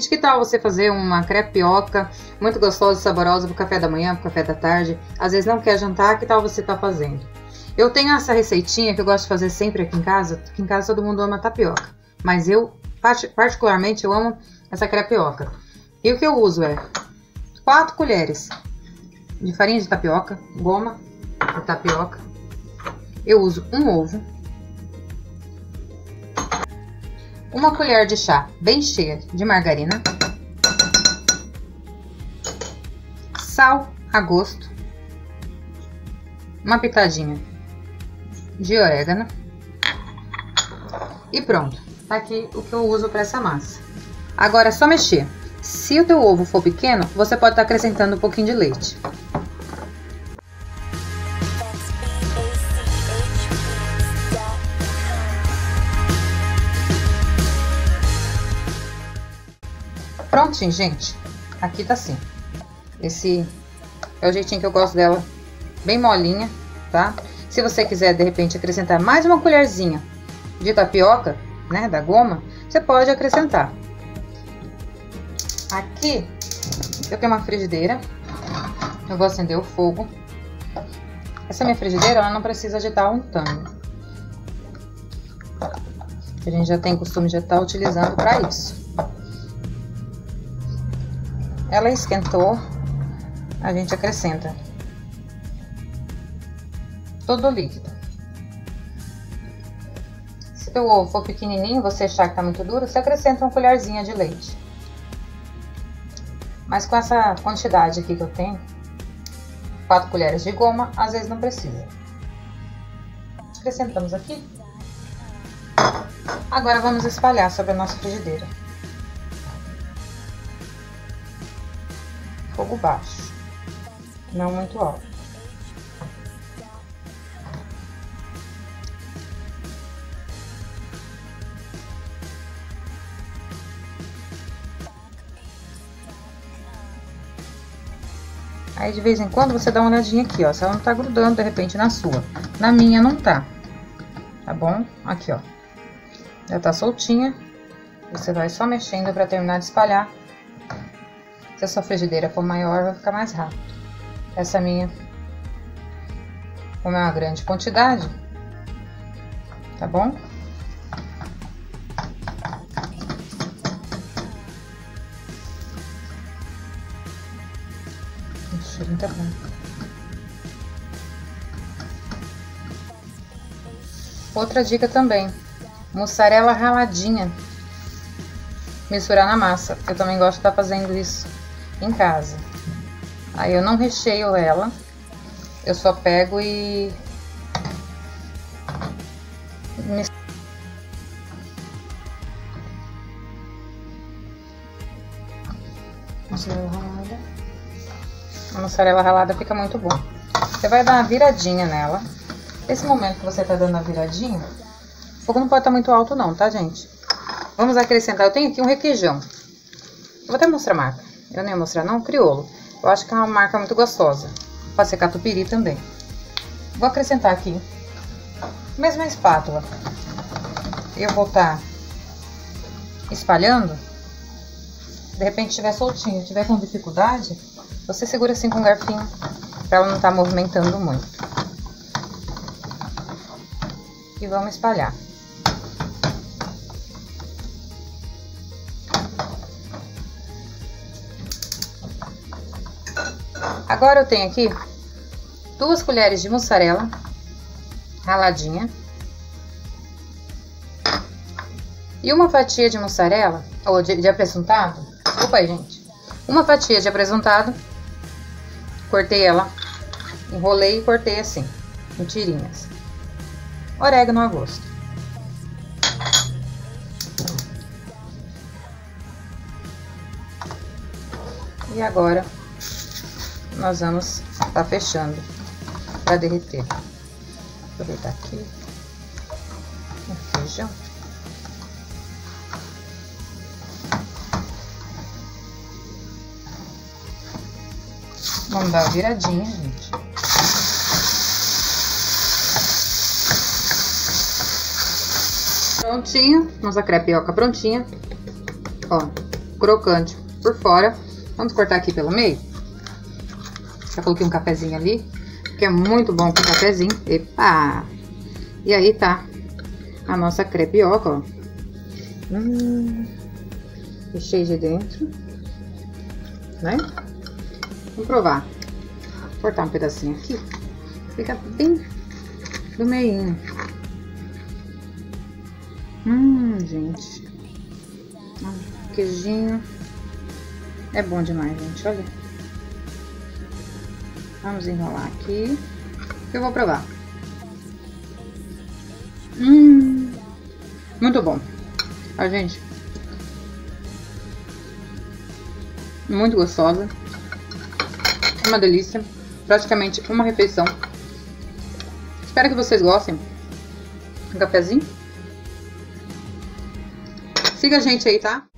Gente, que tal você fazer uma crepioca muito gostosa e saborosa pro café da manhã, pro café da tarde? Às vezes não quer jantar, que tal você tá fazendo? Eu tenho essa receitinha que eu gosto de fazer sempre aqui em casa. Aqui em casa todo mundo ama tapioca, mas eu, particularmente, eu amo essa crepioca. E o que eu uso é 4 colheres de farinha de tapioca, goma de tapioca. Eu uso um ovo, uma colher de chá bem cheia de margarina, sal a gosto, uma pitadinha de orégano e pronto. Tá aqui o que eu uso para essa massa. Agora é só mexer. Se o teu ovo for pequeno, você pode estar acrescentando um pouquinho de leite. Prontinho, gente. Aqui tá assim. Esse é o jeitinho que eu gosto dela, bem molinha, tá? Se você quiser, de repente, acrescentar mais uma colherzinha de tapioca, né, da goma, você pode acrescentar. Aqui, eu tenho uma frigideira. Eu vou acender o fogo. Essa minha frigideira, ela não precisa de estar untando. A gente já tem costume de estar utilizando para isso. Ela esquentou, a gente acrescenta todo o líquido. Se o ovo for pequenininho, você achar que tá muito duro, você acrescenta uma colherzinha de leite. Mas com essa quantidade aqui que eu tenho, 4 colheres de goma, às vezes não precisa. Acrescentamos aqui. Agora vamos espalhar sobre a nossa frigideira. Fogo baixo, não muito alto. Aí de vez em quando você dá uma olhadinha aqui, ó, se ela não tá grudando de repente na sua. Na minha não tá, tá bom? Aqui, ó, já tá soltinha. Você vai só mexendo pra terminar de espalhar. Se a sua frigideira for maior, vai ficar mais rápido. Essa minha, como é uma grande quantidade, tá bom? O cheirinho tá bom. Outra dica também, mussarela raladinha. Misturar na massa. Eu também gosto de estar fazendo isso em casa. Aí eu não recheio ela, eu só pego e a mussarela ralada fica muito bom. Você vai dar uma viradinha nela. Nesse momento que você tá dando a viradinha, o fogo não pode estar muito alto não, tá, gente? Vamos acrescentar, eu tenho aqui um requeijão. Eu vou até mostrar a marca. Eu nem ia mostrar não, crioulo. Eu acho que é uma marca muito gostosa. Pode ser catupiry também. Vou acrescentar aqui. Mesma espátula. Eu vou estar espalhando. De repente estiver soltinho, estiver com dificuldade, você segura assim com um garfinho, para ela não estar movimentando muito. E vamos espalhar. Agora eu tenho aqui 2 colheres de mussarela raladinha e uma fatia de mussarela, ou de apresuntado. Desculpa aí, gente. Uma fatia de apresuntado. Cortei ela, enrolei e cortei assim, em tirinhas. Orégano a gosto. E agora nós vamos estar fechando para derreter. Vou aproveitar aqui o feijão. Vamos dar uma viradinha, gente. Prontinho, nossa crepioca prontinha. Ó, crocante por fora. Vamos cortar aqui pelo meio. Já coloquei um cafezinho ali, que é muito bom com cafezinho. Epa! E aí tá a nossa crepioca, ó. Recheio de dentro, né? Vamos provar. Vou cortar um pedacinho aqui. Fica bem do meinho. Gente. Queijinho. É bom demais, gente. Olha. Vamos enrolar aqui. Eu vou provar. Muito bom. Ó, gente. Muito gostosa. Uma delícia. Praticamente uma refeição. Espero que vocês gostem. Um cafezinho. Siga a gente aí, tá?